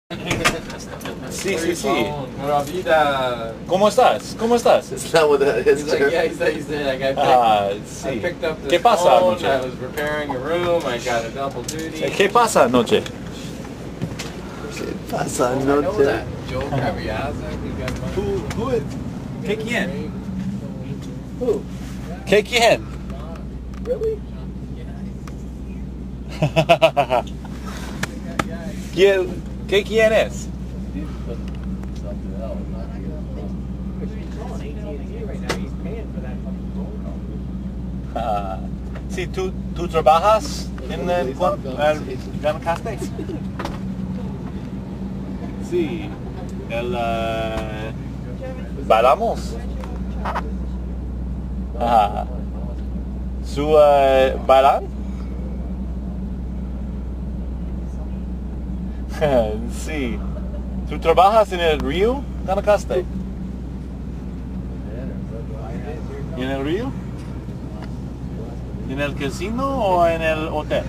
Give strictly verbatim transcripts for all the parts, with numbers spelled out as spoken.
Sí, sí, sí. Pura vida. ¿Cómo estás? ¿Cómo estás? Is that what that is? He's like, yeah, he said, he said, like, I picked, Ah, I sí. picked up this ¿Qué pasa phone, anoche? I was repairing a room, I got a double duty. ¿Qué pasa anoche? ¿Qué pasa I know anoche? that Joe Caviazza, he got money. Who, who is? ¿Qué quién? Who? ¿Qué quién? Really? ¿Quién? ¿Qué quién es? Ah, sí, ¿tú, tú trabajas en el Guanacaste? Sí, el, uh, bailamos. Ah, ¿su uh, bailan? Sí. ¿Tú trabajas en el río Guanacaste? ¿En el río? ¿En el casino o en el hotel?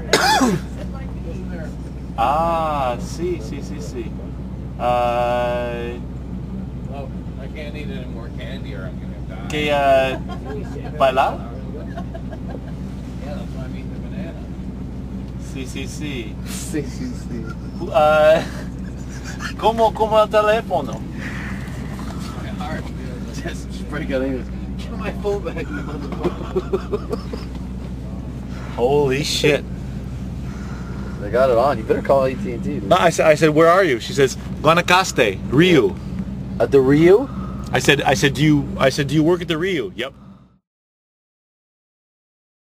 Ah, sí, sí, sí, sí. Uh, Oh, I can't eat any more candy or I'm gonna die. ¿Qué uh, bailar? Yeah, that's why I'm eating the banana. Sí, sí, sí. Sí, sí, sí. Uh, ¿cómo, ¿Cómo el teléfono? My heart just Break out English. Get my phone back, you motherfucker. Holy shit. They got it on. You better call A T and T. No, I said, I said, where are you? She says, Guanacaste, Rio. At the Rio? I said, I said, do you, I said, do you work at the Rio? Yep.